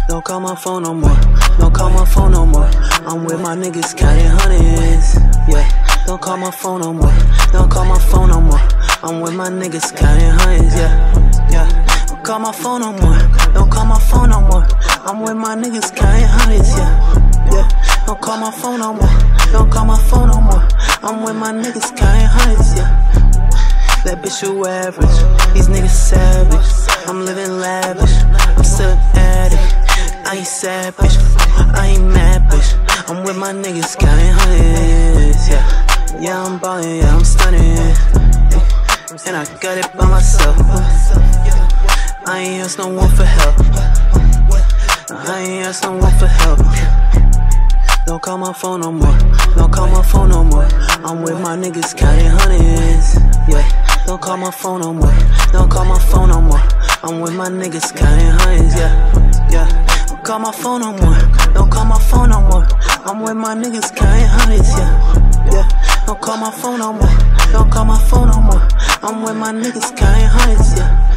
Don't call my phone no more. Don't call my phone no more. I'm with my niggas counting hundreds. Yeah. Don't call my phone no more. Don't call my phone no more. I'm with my niggas counting hundreds. Yeah. Yeah. Don't call my phone no more. Don't call my phone no more. I'm with my niggas counting hundreds. Yeah. Yeah. Don't call my phone no more. Don't call my phone no more. I'm with my niggas counting hundreds. Yeah. That bitch you average. These niggas savage. I'm living lavish. I'm still an addict. I ain't sad, bitch. I ain't mad, bitch. I'm with my niggas counting hundreds, yeah. Yeah, I'm ballin', yeah, I'm stunning. And I got it by myself. I ain't ask no one for help. I ain't ask no one for help. Don't call my phone no more. Don't call my phone no more. I'm with my niggas counting hundreds, yeah. Don't call my phone no more. Don't call my phone no more. I'm with my niggas counting hundreds, yeah. Yeah. Don't call my phone no more. Don't call my phone no more. I'm with my niggas counting hundreds, yeah. Yeah. Don't call my phone no more. Don't call my phone no more. I'm with my niggas counting hundreds, yeah.